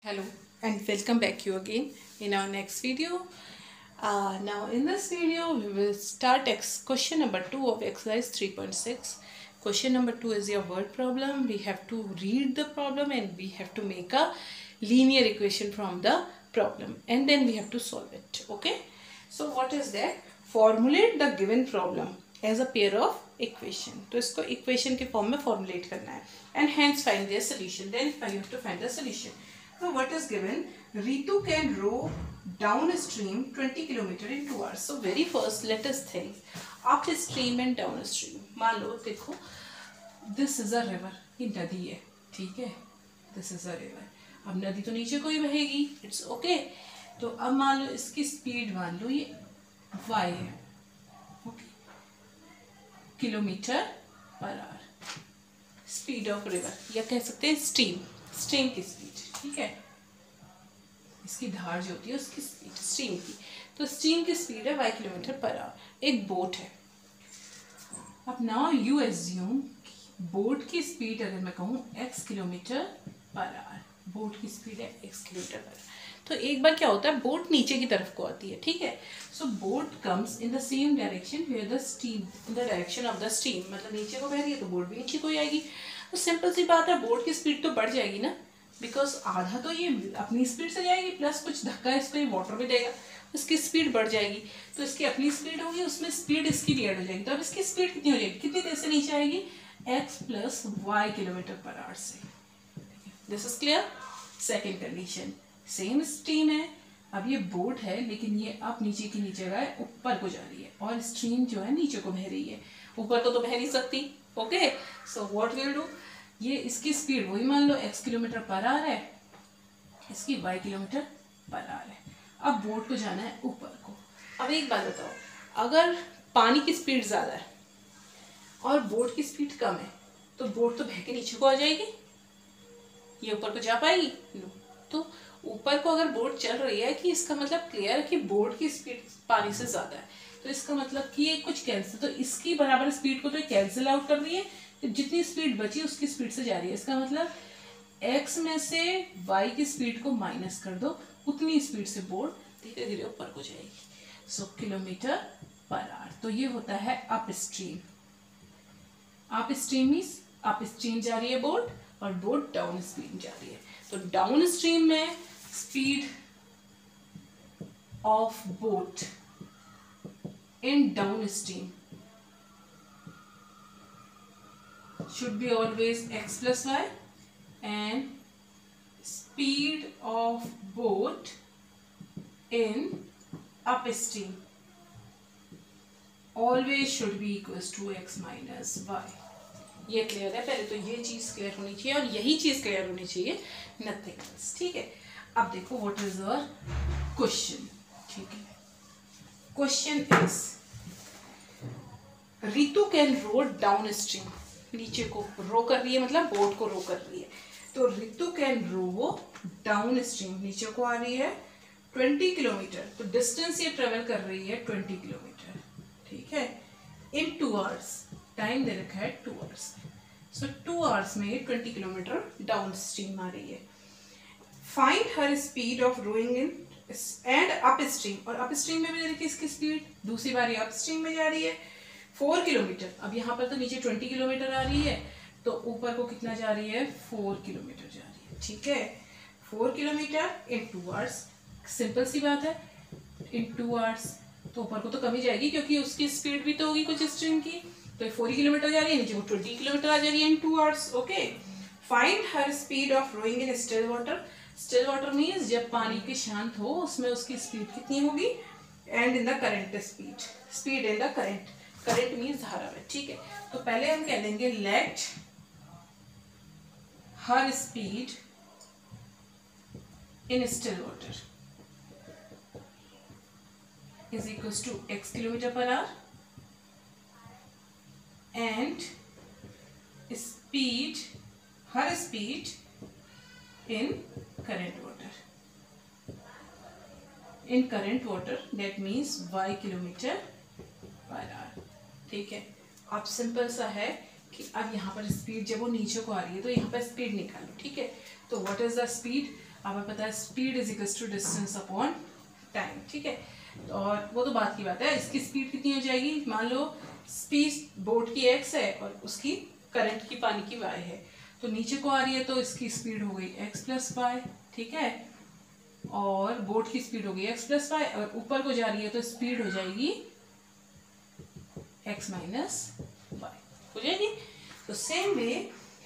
Hello and welcome back you again in our next video. Now in this video we will start question number 2 of exercise 3.6. Question number 2 is your word problem. We have to read the problem and we have to make a linear equation from the problem and then we have to solve it. Okay. So what is that? Formulate the given problem as a pair of equation. तो इसको equation के form में formulate करना है and hence find their solution. Then you have to find the solution. So what is given? Ritu can row downstream 20 km in 2 hours. So very first let us think upstream and downstream. मान लो देखो this is a river. ये नदी है, ठीक है? This is a river. अब नदी तो नीचे को ही बहेगी. It's okay. तो अब मान लो इसकी स्पीड मान लो ये y है, okay? Kilometre per hour. Speed of river या कह सकते हैं स्ट्रीम की स्पीड, ठीक है? इसकी धार जो होती है उसकी स्पीड स्ट्रीम की. तो स्ट्रीम की स्पीड है y किलोमीटर पर आवर. एक बोट है. अब नाउ यू एज्यूम बोट की स्पीड अगर मैं कहूँ x kilometre per hour, boat की स्पीड है x किलोमीटर पर आवर. तो एक बार क्या होता है बोट नीचे की तरफ को आती है, ठीक है? So boat comes in the same direction where the stream in the direction of the stream. मतलब नीचे को बह रही है तो बोट भी नीचे को ही आएगी. तो सिंपल सी बात है बोट की स्पीड तो बढ़ जाएगी ना, बिकॉज आधा तो ये अपनी स्पीड से जाएगी प्लस कुछ धक्का इसको ये वाटर भी देगा, इसकी स्पीड बढ़ जाएगी. तो इसकी अपनी स्पीड होगी, उसमें स्पीड इसकी भी ऐड हो जाएगी. तो अब इसकी स्पीड कितनी हो जाएगी, कितनी देर से नीचे आएगी? x plus y kilometre per hour से. This is clear. Second condition same stream है. अब ये बोट है लेकिन ये अब नीचे की नीचे गए ऊपर को जा रही है और स्ट्रीम जो है नीचे को बह रही है, ऊपर को तो बह नहीं सकती. Okay. So what will do, ये इसकी स्पीड वही मान लो x किलोमीटर पर आवर है, इसकी y किलोमीटर पर आवर है. अब बोट को जाना है ऊपर को. अब एक बात बताओ, अगर पानी की स्पीड ज़्यादा है और बोट की स्पीड कम है तो बोट तो बह के नीचे को आ जाएगी, ये ऊपर को जा पाएगी? नो. तो ऊपर को अगर बोट चल रही है कि इसका मतलब क्लियर है कि बोट की स्पीड पानी से ज़्यादा है. तो इसका मतलब कि ये कुछ कैंसिल, तो इसकी बराबर स्पीड को तो कैंसिल आउट कर रही है. तो जितनी स्पीड बची उसकी स्पीड से जा रही है. इसका मतलब x में से y की स्पीड को माइनस कर दो, उतनी स्पीड से बोट धीरे धीरे ऊपर को जाएगी. So kilometre per hour. तो ये होता है upstream. Upstream means upstream जा रही है बोट और बोट डाउन स्ट्रीम जा रही है. तो डाउन स्ट्रीम में speed of boat in downstream should be always x plus y and speed of boat in upstream always should be equals to x minus y. ये clear है. पहले तो ये चीज क्लियर होनी चाहिए और यही चीज क्लियर होनी चाहिए, नथिंग एल्स. ठीक है. अब देखो व्हाट इज आवर क्वेश्चन. ठीक है. Question is Ritu can row downstream. नीचे को रो कर रही है मतलब बोट को रो कर रही है. तो Ritu can row downstream, नीचे को आ रही है 20 किलोमीटर. तो डिस्टेंस ये ट्रेवल कर रही है 20 किलोमीटर. ठीक है. इन 2 आवर्स, टाइम दे रखा है 2 आवर्स. सो 2 आवर्स में 20 किलोमीटर डाउन स्ट्रीम आ रही है. Find her speed of rowing in and upstream. और अप स्ट्रीम में भी दे रखी है इसकी स्पीड. दूसरी बार अप स्ट्रीम में जा रही है 4 किलोमीटर. अब यहाँ पर तो नीचे 20 किलोमीटर आ रही है तो ऊपर को कितना जा रही है 4 किलोमीटर जा रही है. ठीक है. 4 किलोमीटर इन 2 आवर्स. सिंपल सी बात है, इन 2 आवर्स तो ऊपर को तो कम ही जाएगी क्योंकि उसकी स्पीड भी तो होगी कुछ स्ट्रीम की. तो 4 किलोमीटर जा रही है, नीचे को 20 किलोमीटर आ जा रही है in 2 hours. Okay. Find her speed of rowing in still water. Still water means जब पानी के शांत हो उसमें उसकी स्पीड कितनी होगी. And in the current speed in the current. Current means धारा में. ठीक है. तो पहले हम कह देंगे let her speed in still water is equals to x kilometre per hour and speed her speed in current water that means y kilometre per hour. ठीक है. अब सिंपल सा है कि अब यहाँ पर स्पीड जब वो नीचे को आ रही है तो यहाँ पर स्पीड निकालो. ठीक है. तो व्हाट इज द स्पीड, आपको पता है speed is equals to distance upon time, ठीक है। और वो तो बात की बात है, इसकी स्पीड कितनी हो जाएगी, मान लो स्पीड बोट की x है और उसकी करंट की पानी की y है, तो नीचे को आ रही है तो इसकी स्पीड हो गई x प्लस वाई, ठीक है, और बोट की स्पीड हो गई x प्लस वाई, और ऊपर को जा रही है तो स्पीड हो जाएगी x माइनस वाई हो जाएगी। तो सेम वे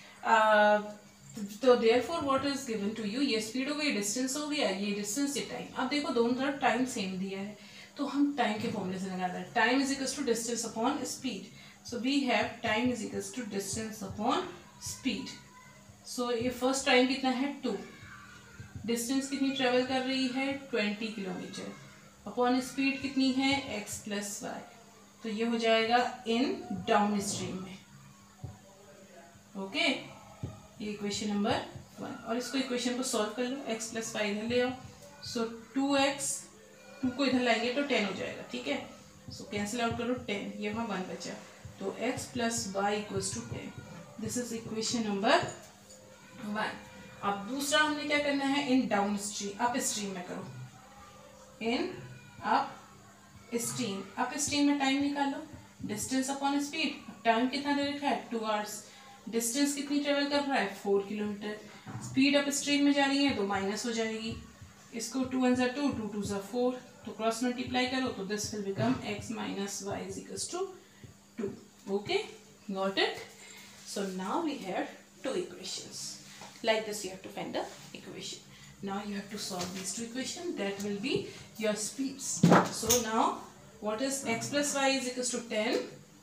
तो therefore what is given to you, ये स्पीड हो गई, डिस्टेंस हो गया, ये डिस्टेंस ये टाइम। अब देखो दोनों तरफ टाइम सेम दिया है तो हम टाइम के फॉर्मूले से लगाते हैं, time is equals to distance upon speed. So we have time is equals to distance upon speed. So ये फर्स्ट टाइम कितना है 2, डिस्टेंस कितनी ट्रेवल कर रही है 20 किलोमीटर, अपॉन स्पीड कितनी है x प्लस वाई, तो ये हो जाएगा इन डाउन स्ट्रीम में। ओके, ये इक्वेशन नंबर 1, और इसको इक्वेशन को सॉल्व कर लो, x प्लस वाई इधर ले आओ, सो 2x 2 को इधर लाएंगे तो 10 हो जाएगा, ठीक है। सो कैंसिल आउट करो 10, ये वहाँ 1 बचा, तो x plus y equals to 10। This is equation number 1। अब दूसरा हमने क्या करना है, in downstream upstream में करो, इन अप स्ट्रीम में टाइम निकालो, डिस्टेंस अपॉन स्पीड, टाइम कितना दे रखा है 2 आवर्स, डिस्टेंस कितनी ट्रेवल कर रहा है 4 किलोमीटर, स्पीड अप स्ट्रीम में जा रही है तो माइनस हो जाएगी, इसको 2 1 2 2 2 4, तो क्रॉस मल्टीप्लाई करो तो this will become x minus y is equals to 2। Okay, got it. So now we have 2 equations like this. You have to find the equation. Now you have to solve these 2 equations, that will be your speeds. So now what is x plus y is equals to 10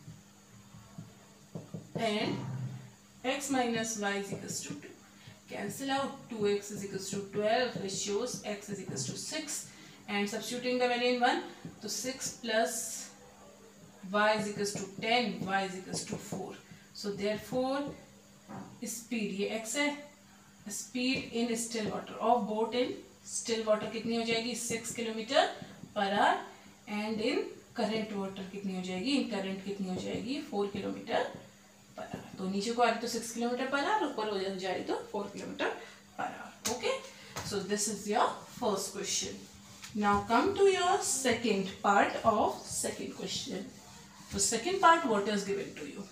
and x minus y is equals to 2. Cancel out, 2x is equals to 12, which shows x is equals to 6, and substituting the value in 1, so 6 plus y is equals to 10, y is equals to 4. So therefore speed ये x है, speed in still water of boat in still water कितनी हो जाएगी 6 kilometre per hour, and in current water कितनी हो जाएगी, इन current कितनी हो जाएगी 4 किलोमीटर पर आवर। तो नीचे को आ रही तो 6 किलोमीटर पर आवर, ऊपर हो जा रही तो 4 kilometre per hour. Okay, so this is your first question. Now come to your second part of second question. तो second part what is given to you,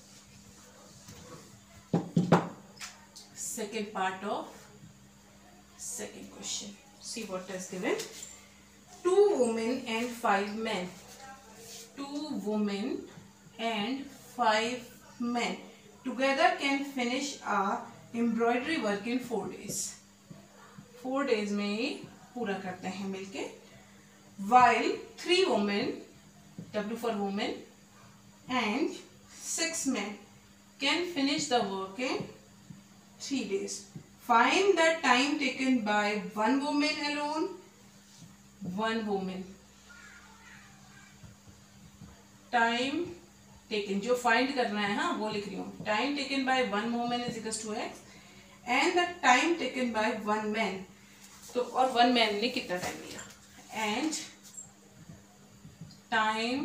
second part of second question. See what is given. 2 women and 5 men. 2 women and 5 men together can finish a embroidery work in 4 days. 4 days में पूरा करते हैं मिलके. While 3 women, W for women, and 6 men can finish the work in 3 days. Find the time taken by one woman alone. One woman. Time taken, जो find करना है, हाँ वो लिख रही हूँ. Time taken by one woman is equals to x, and the time taken by one man. तो और one man ने कितना टाइम लिया, and time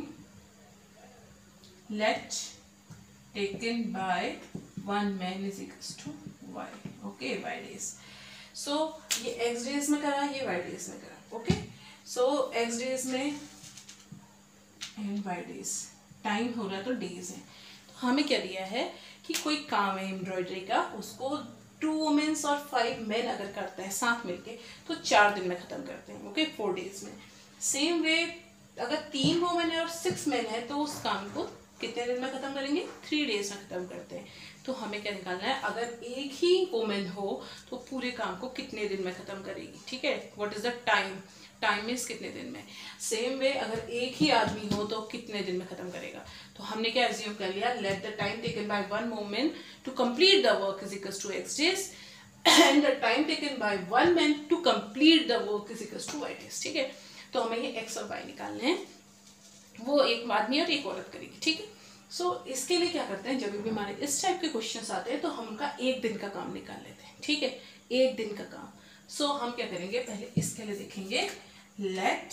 let taken by one man is equals to y. Okay, y days. So ये x days में करा, ये y days में करा. Okay, so x days में and y days, टाइम हो रहा तो डेज है। तो हमें क्या दिया है कि कोई काम है एम्ब्रॉयडरी का, उसको 2 वुमेन्स और 5 मेन अगर करते हैं साथ मिलके तो 4 दिन में खत्म करते हैं। ओके, 4 डेज में। सेम वे अगर 3 वुमेन है और 6 मेन है तो उस काम को कितने दिन में खत्म करेंगे, 3 डेज में खत्म करते हैं। तो हमें क्या निकालना है, अगर एक ही वुमेन हो तो पूरे काम को कितने दिन में खत्म करेगी। ठीक है, what is the time, time means कितने दिन में। सेम वे अगर एक ही आदमी हो तो कितने दिन में खत्म करेगा। तो हमने क्या एज्यूम कर लिया, let the time taken by one women to complete the work is equals to x days and the time taken by one man to complete the work is equals to y days। ठीक है, तो हमें ये x और y निकालने हैं, वो एक आदमी और एक औरत करेगी। ठीक है, सो इसके लिए क्या करते हैं, जब भी हमारे इस टाइप के क्वेश्चंस आते हैं तो हम उनका एक दिन का काम निकाल लेते हैं। ठीक है, एक दिन का काम। सो हम क्या करेंगे, पहले इसके लिए देखेंगे, लेट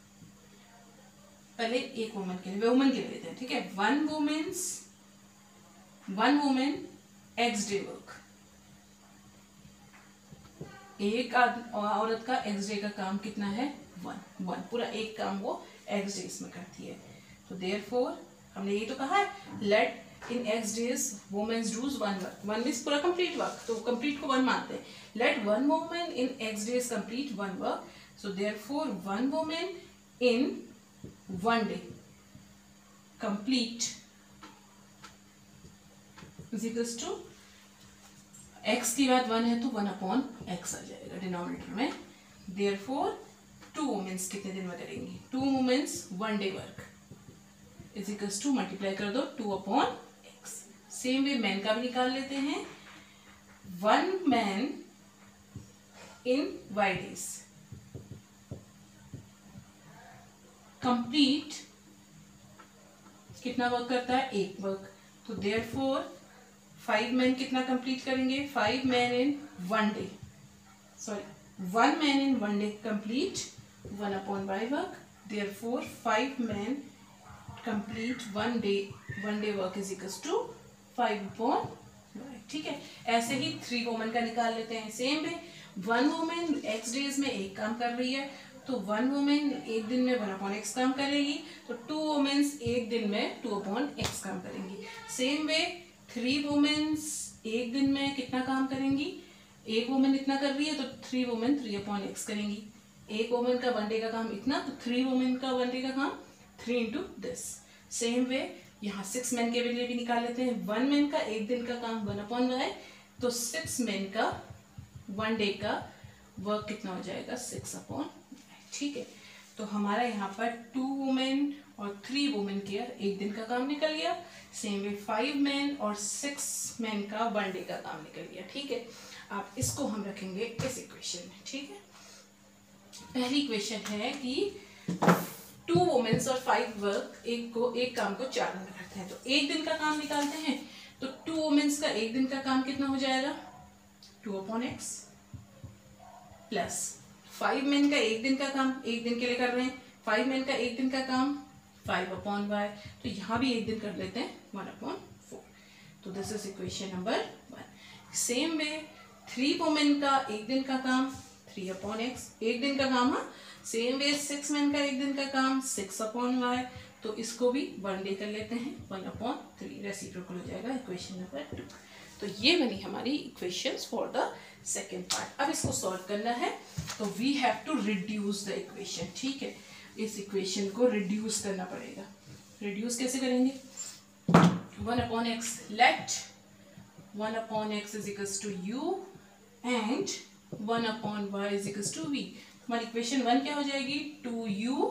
पहले एक वुमन के लिए, वुमन के लिए लेते हैं। ठीक है, one women x day work, एक औरत का एक्स डे का काम कितना है 1 पूरा एक काम वो एक्स डेज में करती है। तो देयरफॉर हमने ये तो कहा है let in x days women's does 1 work, 1 मीन्स पूरा कंप्लीट वर्क, तो कंप्लीट को 1 मानते हैं। Let 1 woman in x days complete 1 work, so therefore 1 woman in 1 day complete is equals to x की बात 1 है तो 1/x आ जाएगा डिनोमिनेटर में। देयरफॉर 2 वुमेन्स कितने दिन में करेंगी, 2 women's 1 day work is equals to multiply कर दो 2/x। सेम वे मैन का भी निकाल लेते हैं, 1 man in y days complete कितना वर्क करता है 1 वर्क, तो देयरफॉर 5 मैन कितना कंप्लीट करेंगे, 5 man in 1 day, sorry 1 man in 1 day complete 1/y work, therefore 5 man complete 1 day work is equals to 5/y। ठीक है, ऐसे ही 3 वुमेन का निकाल लेते हैं। Same way 1 women x days में एक काम कर रही है, तो 1 वुमेन एक दिन में 1/x काम करेगी, तो 2 वुमेन्स एक दिन में 2/x काम करेंगी। सेम वे 3 वुमेन्स एक दिन में कितना काम करेंगी, एक वुमेन इतना कर रही है तो 3 वुमेन 3/x करेंगी। एक वुमेन का 1 डे का काम इतना, तो 3 वुमेन का 1 डे का काम 3 इंटू दिस। सेम वे यहाँ 6 मैन के लिए भी निकाल लेते हैं। 1 मैन का एक दिन का काम 1/y, तो 6 मैन का 1 डे का वर्क कितना हो जाएगा 6/y। ठीक है, तो हमारा यहाँ पर 2 वुमेन और 3 वुमेन के एक दिन का काम निकल गया। सेम वे 5 मैन और 6 मैन का 1 डे का काम निकल गया। ठीक है, अब इसको हम रखेंगे इस इक्वेशन में। ठीक है, पहली इक्वेशन है कि 2 वुमेन्स और 5 वर्क एक काम को 4 दिन में करते हैं, तो एक दिन का काम निकालते हैं। तो 2 वुमेन्स का एक दिन का काम कितना हो जाएगा 2/x प्लस 5 मैन का एक दिन का काम एक दिन के लिए कर रहे हैं, 5 मैन का एक दिन का काम 5/y, तो यहाँ भी एक दिन कर लेते हैं 1/4। तो this is equation number 1। Same way 3 women का एक दिन का काम 3/x, एक दिन का काम। हाँ, सेम वे 6 मैन का एक दिन का काम 6/y, तो इसको भी 1 डे कर लेते हैं 1/3, रेसिप्रोकल हो जाएगा इक्वेशन नंबर 2। तो ये बनी हमारी equations for the second part. अब इसको सॉल्व करना है, तो we have to reduce the equation. ठीक है, इस इक्वेशन को रिड्यूस करना पड़ेगा। रिड्यूस कैसे करेंगे, 1/x, let 1/x is equals to u and 1/y is equals to v। हमारी इक्वेशन 1 क्या हो जाएगी 2u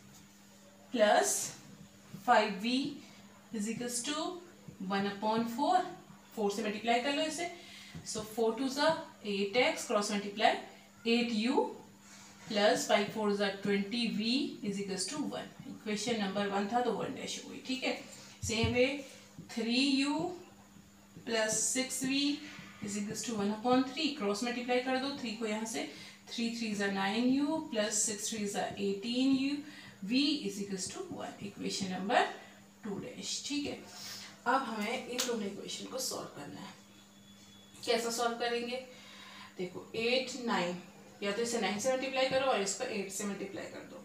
plus 5v is equals to 1/4, 4 से मल्टीप्लाई कर लो इसे, so 4 2 8x cross multiply 8u plus 5 4 20v is equals to 1। Equation number 1 था तो 1 डैश हो गई। ठीक है, same way 3u plus 6v is equals to 1/3, cross multiply कर दो 3 को यहाँ से, 3 3 9u plus 6 3 18u, v is equals to 1। Equation number 2 dash. ठीक है, अब हमें इन दोनों इक्वेशन को सॉल्व करना है। कैसा सॉल्व करेंगे, देखो 8 9, या तो इसे 9 से मल्टीप्लाई करो और इसको 8 से मल्टीप्लाई कर दो।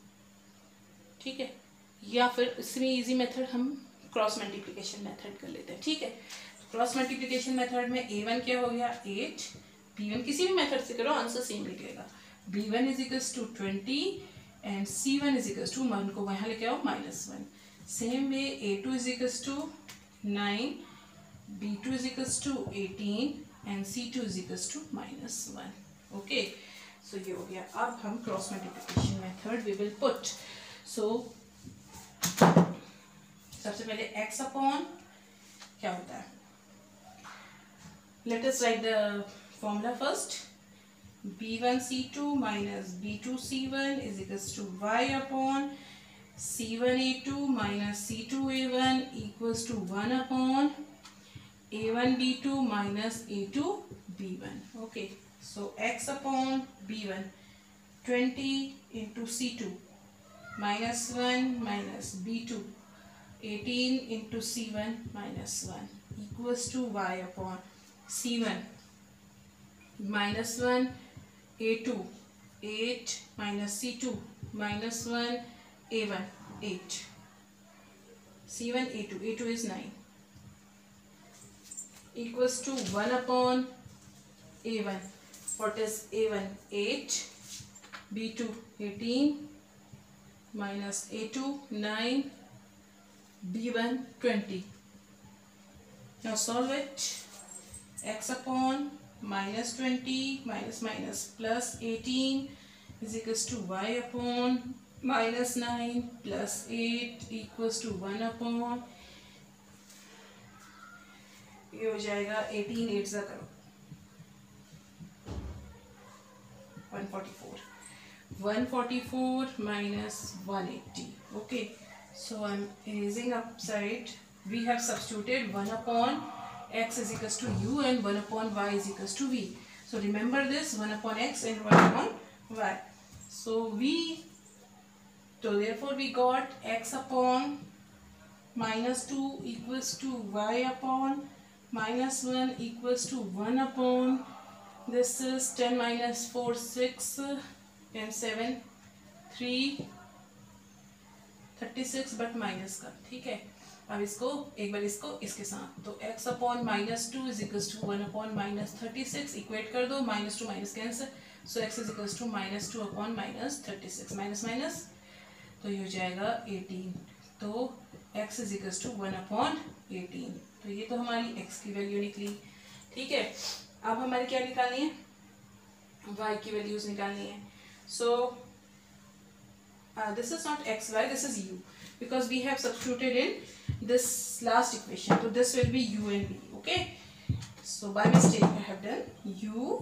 ठीक है, या फिर इसमें इजी मेथड हम क्रॉस मल्टीप्लिकेशन मेथड कर लेते हैं। ठीक है, क्रॉस मल्टीप्लिकेशन मेथड में a1 क्या हो गया 8, b1 किसी भी मेथड से करो आंसर सेम निकलेगा। b1 is equals to 20 and c1 is equals to 1 को वहाँ लेके आओ -1। Same way a2 is equals to 9, b2 is equals to 18 and c2 is equals to -1। Okay, so ये हो गया। अब हम cross multiplication method we will put. So सबसे पहले x अपॉन क्या होता है, let us write the formula first, b1c2 minus b2c1 is equals to y upon c1a2 minus c2a1 equals to 1 upon a1b2 minus a2b1. Okay, so x upon b1 20 into c2 minus 1 minus b2 18 into c1 minus 1 equals to y upon c1 minus 1 A2 8 minus C2 minus 1 A1 8 C1 A2 is 9 equals to 1 upon A1. What is A1? 8 B2 18 minus A2 9 B1 20. Now solve it. X upon minus 20 minus minus plus 18 is equals to y upon minus 9 plus 8 equals to 1 upon, ये हो जाएगा 18 8 ज़ा करो 144 minus 180. Okay, so I'm erasing upside. We have substituted 1 upon x is equals to u and 1 upon y is equals to v. So remember this, 1 upon x and 1 upon y. So therefore we got x upon minus 2 equals to y upon minus 1 equals to 1 upon, this is 10 minus 4 6 and 7 3 36 but minus का, ठीक है। अब इसको एक बार इसको इसके साथ, तो x upon minus 2 is equals to 1 upon minus 36, equate कर दो, minus to minus cancel, so x is equals to minus 2 upon minus 36 minus minus, तो ये हो जाएगा 18, तो x is equals to 1 upon 18, तो ये तो हमारी x की वैल्यू निकली, ठीक है। अब हमारी क्या निकालनी है, y की वैल्यूज निकालनी है। सो this is not x y, this is u, because we have substituted in this last equation, so this will be u and v. Okay, so by mistake I have done u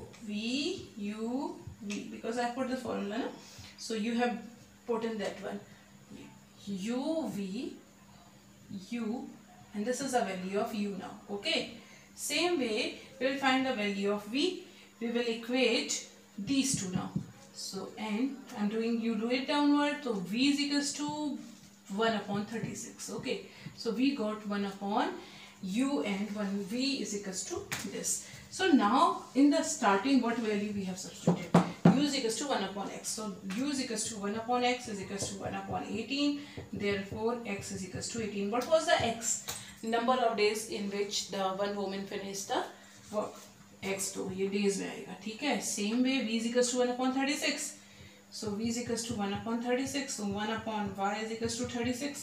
v because I put the formula, no? So you have put in that one u v u, and this is the value of u now. Okay, same way we will find the value of v, we will equate these two now. So and I'm doing, you do it downward, so v is equals to 1 upon 36. Okay, so we got 1 upon u and 1 v is equals to this. So now in the starting, what value we have substituted? U is equals to 1 upon x. So u is equals to 1 upon x is equals to 1 upon 18. Therefore x is equals to 18. What was the x? Number of days in which the one woman finished the work. x तो ये days में आएगा, ठीक है। Same way v is equals to 1 upon 36. So v is equals to 1 upon 36. So 1 upon y is equals to 36.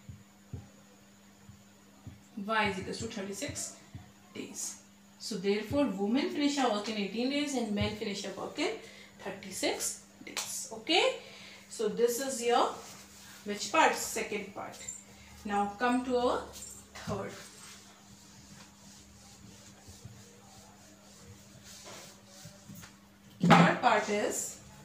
Y is equals to 36 days. So therefore women finish her work in 18 days and men finish their work in 36 days. Okay. So this is your which part? Second part. Now come to our third. Third part is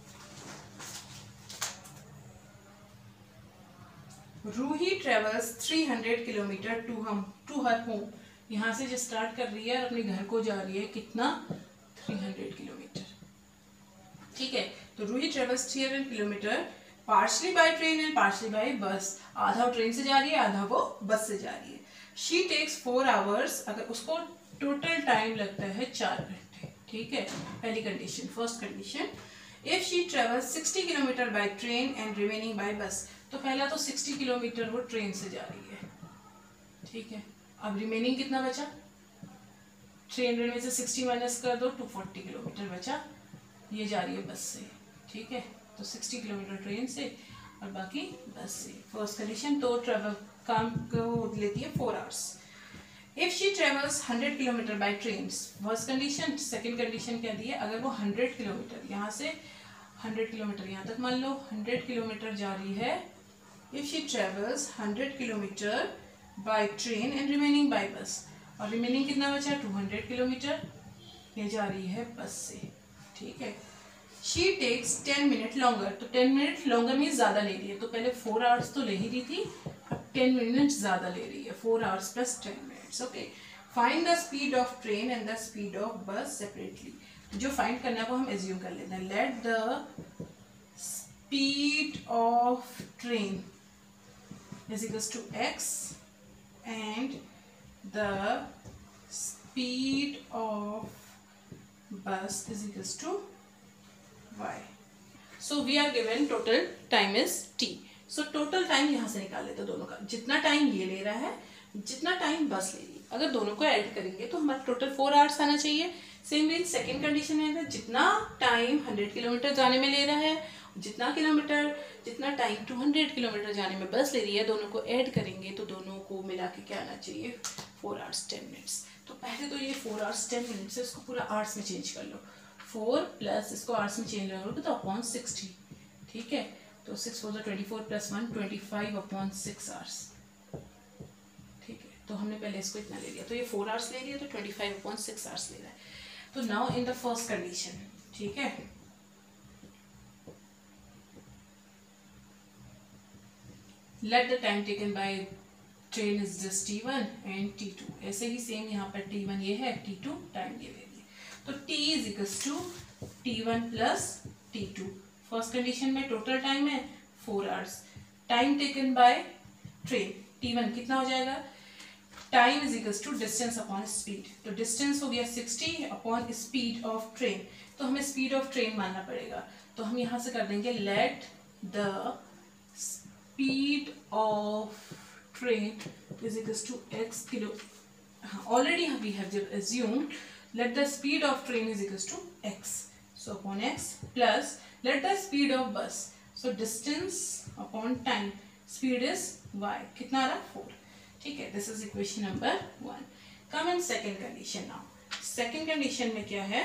Ruhi travels 300 kilometre to her home. यहाँ से जो start कर रही है और अपने घर को जा रही है कितना, 300 किलोमीटर, ठीक है। तो Ruhi travels 300 kilometre partially by train and partially by bus, आधा वो ट्रेन से जा रही है, आधा वो बस से जा रही है। शी टेक्स 4 आवर्स, अगर उसको टोटल टाइम लगता है 4 घंटे, ठीक है। पहली condition, first condition, if she travels 60 kilometre by train and remaining by bus, तो पहला तो 60 किलोमीटर वो ट्रेन से जा रही है, ठीक है। अब रिमेनिंग कितना बचा, ट्रेन में से 60 माइनस कर दो, 240 किलोमीटर बचा, ये जा रही है बस से, ठीक है। तो 60 किलोमीटर ट्रेन से और बाकी बस से। फर्स्ट कंडीशन, तो ट्रेवल काम को लेती है 4 hours. If she travels 100 kilometre by train, first condition. Second condition क्या दी है, अगर वो 100 किलोमीटर यहाँ से 100 किलोमीटर यहाँ तक मान लो 100 किलोमीटर जा रही है, if she travels 100 kilometre by train and remaining by bus, और remaining कितना बचा, 200 किलोमीटर, ये जा रही है बस से, ठीक है। she takes 10 minutes longer, तो 10 मिनट longer मीन्स ज़्यादा ले रही है, तो पहले 4 आवर्स तो ले ही रही थी, अब 10 मिनट्स ज़्यादा ले रही है, 4 hours plus 10 minutes. Okay, find the speed of train and the speed of bus separately. जो फाइंड करना है वो हम एज्यूम कर लेते हैं। Let the speed of train is equals to x and the speed of bus is equals to y. So we are given total time is t. So total time यहाँ से निकाल लेते हैं दोनों का, जितना टाइम ये ले रहा है, जितना टाइम बस ले रही है, अगर दोनों को ऐड करेंगे तो हमारा टोटल 4 आवर्स आना चाहिए. सेम वे सेकेंड कंडीशन है, जितना टाइम 100 किलोमीटर जाने में ले रहा है, जितना टाइम 200 किलोमीटर जाने में बस ले रही है, दोनों को ऐड करेंगे तो दोनों को मिला के क्या आना चाहिए, 4 आवर्स 10 मिनट्स. तो पहले तो ये 4 आवर्स 10 मिनट्स है, इसको पूरा आवर्स में चेंज कर लो. 4 प्लस इसको आवर्स में चेंज करोगे तो अपॉन 60. ठीक है, तो 6 4 24 प्लस 1 25 अपॉन 6 आवर्स. ठीक है, तो हमने पहले इसको इतना ले लिया, तो ये 4 आवर्स ले लिया, तो 25 अपॉन 6 आवर्स ले रहा है. तो now in the first condition, ठीक है, let the time taken by train is just t1 and t2. ऐसे ही सेम यहाँ पर t1 ये है, t2 टाइम ये ले लिया, तो t is equals to t1 plus t2. First condition में टोटल टाइम है 4 hours. Time taken by train t1 कितना हो जाएगा, time is equals to distance upon speed. तो डिस्टेंस हो गया 60 अपॉन स्पीड ऑफ ट्रेन. तो हमें स्पीड ऑफ ट्रेन मानना पड़ेगा, तो हम यहाँ से कर देंगे let the speed of train is equals to x kilo. Already we have assumed let the speed of train is equals to x. So upon x plus let the speed of bus. So distance upon time. Speed is y. कितना आ रहा, 4. ठीक है, this is equation number 1. Come in second condition now. Second condition में क्या है,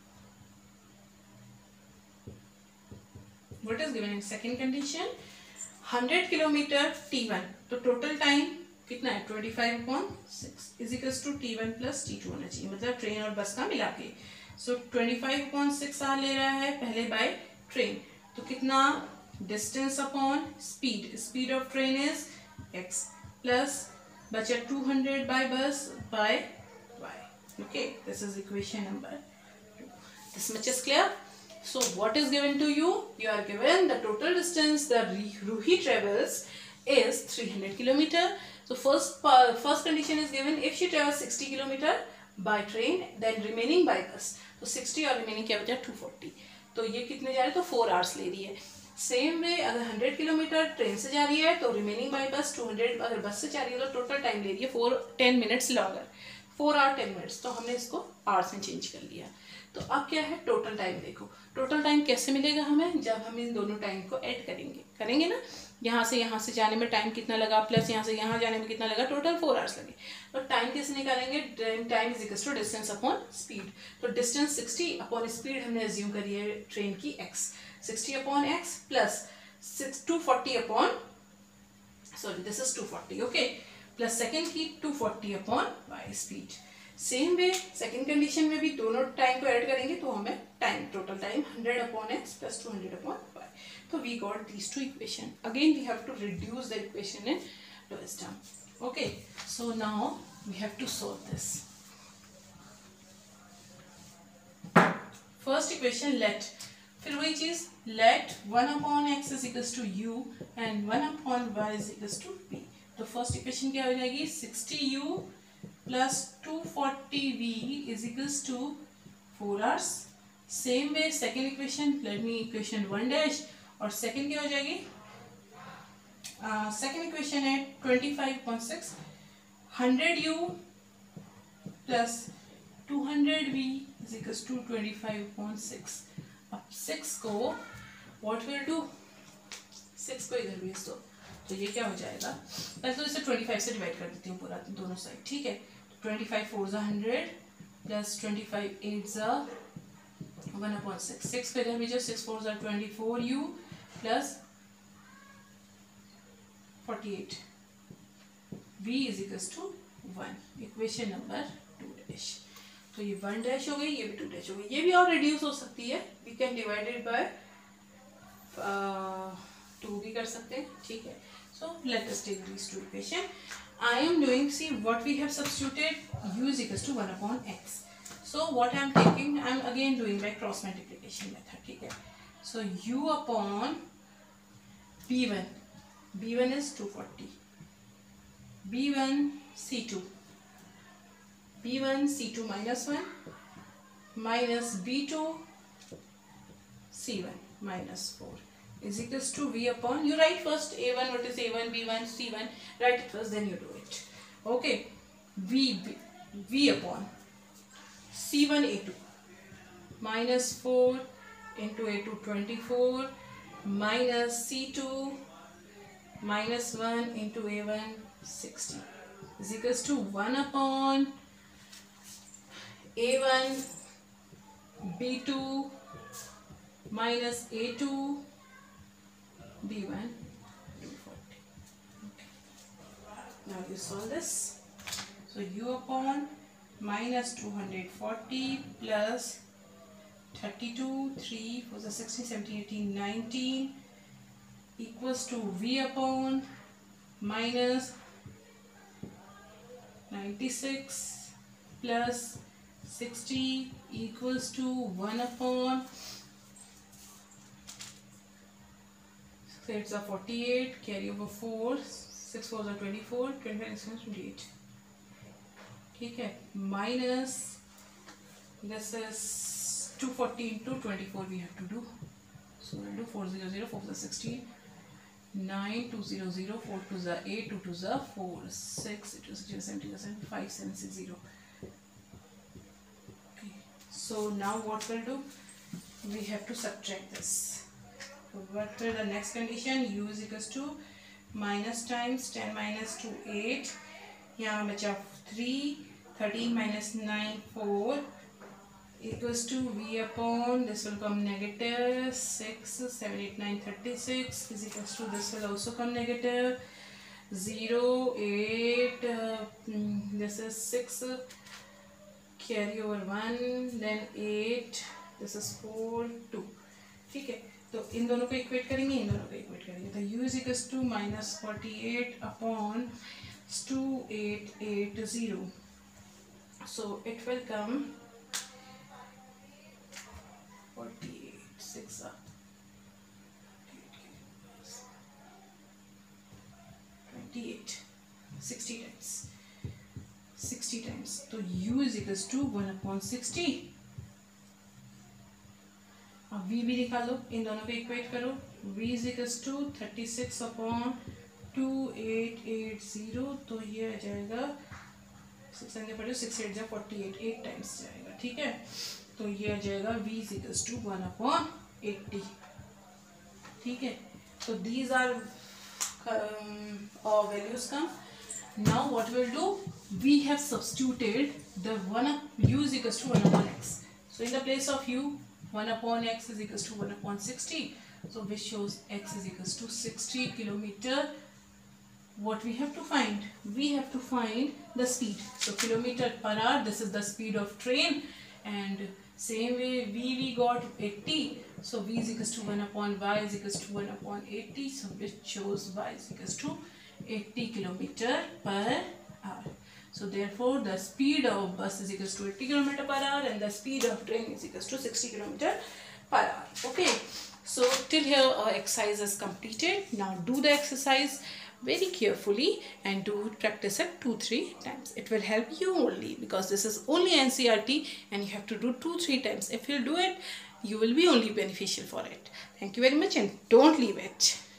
what is given in second condition, 100 kilometre t1, तो total time कितना है 25/6 is equals to t1 plus t2 होना चाहिए, मतलब ट्रेन और बस का मिला के. सो 25/6 आ ले रहा है पहले बाय ट्रेन, तो कितना distance upon speed, speed of train is x plus बचा 200 by bus by y. Okay, this is equation number 2. This much is clear. So what is given to you? You are given the total distance that Ruhi travels is 300 kilometer. So first condition is given, if she travels 60 kilometer by train, then remaining by bus. तो 60 और remaining क्या बचा 240. तो ये कितने जा रहे हैं, तो 4 आवर्स ले रही है. सेम वे अगर 100 किलोमीटर ट्रेन से जा रही है तो रिमेनिंग बाय बस 200, अगर बस से जा रही है तो टोटल टाइम ले रही है 10 मिनट्स लॉन्गर, 4 आवर 10 मिनट्स. तो हमने इसको आवर्स में चेंज कर लिया. तो अब क्या है, टोटल टाइम देखो. टोटल टाइम कैसे मिलेगा हमें, जब हम इन दोनों टाइम को ऐड करेंगे ना. यहाँ से जाने में टाइम कितना लगा, प्लस यहाँ से यहाँ जाने में कितना लगा, टोटल 4 आवर्स लगे. तो टाइम कैसे निकालेंगे, time is equals to distance upon speed. तो डिस्टेंस 60 अपॉन स्पीड हमने एज्यूम करी है ट्रेन की x, 60 upon x plus 240 upon, sorry this is 240, okay, plus second की 240 upon y speed. Same way second condition में भी दोनों टाइम को ऐड करेंगे तो हमें time total time 100 upon x plus 200 upon y. तो we got these two equation. Again we have to reduce the equation in lowest term. Okay, so now we have to solve this. First equation let, फिर वही चीज let 1 upon x is equals to u and 1 upon y is equals to v. तो first equation क्या हो जाएगी, 60u plus 240v is equals to 4 hours. Same way second equation, let me equation 1 dash, और second क्या हो जाएगी, second equation है 25/6, 100u plus 200v is equals to 25/6. अब 6 को व्हाट विल डू, 6 को इधर भेज दो, तो ये क्या हो जाएगा, पहले तो इसे 25 से डिवाइड कर देती हूँ पूरा दोनों साइड. ठीक है, 25 4 100 प्लस 25 8 1/6. 6 पे इधर भेजो, 6 4 24u plus 48 v is equals to 1. Equation number 2 dash. तो ये 1 डैश हो गई, ये भी 2 डैश हो गई. ये भी और रिड्यूस हो सकती है, we can divide it by 2 भी कर सकते हैं. ठीक है, so let us take these two equation. I am doing, see what we have substituted, u is equals to 1 upon x. So what I am taking, I am again doing by cross multiplication method. ठीक है, so u upon b1, b1 is 240, b1 c2, b1 c2 minus 1 minus b2 C1 minus 4 is equals to V upon, you write first A1, what is A1, B1, C1, write it first, then you do it. Okay, V upon C1 A2 minus 4 into A2 24 minus C2 minus 1 into A1 60 is equals to 1 upon A1 B2 minus A2 B1 240. Okay. Now you solve this. So U upon minus 240 plus 32, 3, 4, 16, 17, 18, 19 equals to V upon minus 96 plus 60 equals to 1 upon 6 are 48, carry over 4, 6 4 are 24, 25 is 28. Okay, minus this is 240 into 24 we have to do. So we'll do 400, 4 is 16, 9, 200, 4 2 is 8, 2 2 is 4, 6, it is 70, 5, 7, 6, 0. Okay, so now what we'll do? We have to subtract this. So what will the next condition? U is equals to minus times 10 minus 2 8. यहाँ बचा 3, 13 minus 9 4 equals to V upon, this will come negative 6, 7, 8, 9, 36 is equals to, this will also come negative 0, 8, this is 6, carry over 1, then 8, this is 4, 2. ठीक है, तो इन दोनों को equate करेंगे, इन दोनों को इक्वेट करेंगे, तो u is equals to minus 48 upon 2880. So it will come 48, 6 up, 28, 60 times, 60 times. So u is equals to 1 upon 60. अब v भी निकालो, इन दोनों को इक्वेट करो, v is equals to 36 upon 2880, तो ये आ जाएगा 6 8 48, 8 टाइम्स जाएगा, ठीक है, तो ये आ जाएगा v is equals to 1 upon 80, ठीक है, तो these are our values come. Now what we'll do, we have substituted the u is equals to 1 upon x, so in the place of u 1 upon x is equals to 1 upon 60, so which shows x is equals to 60 kilometer. What we have to find? We have to find the speed. So kilometer per hour, this is the speed of train, and same way we got 80, so v is equals to 1 upon y is equals to 1 upon 80, so which shows y is equals to 80 kilometer per hour. So therefore the speed of bus is equals to 80 km per hour and the speed of train is equals to 60 km per hour. Okay, so till here our exercise is completed. Now do the exercise very carefully and do practice it 2-3 times. It will help you only because this is only NCERT and you have to do 2-3 times. If you do it, you will be only beneficial for it. Thank you very much and don't leave it.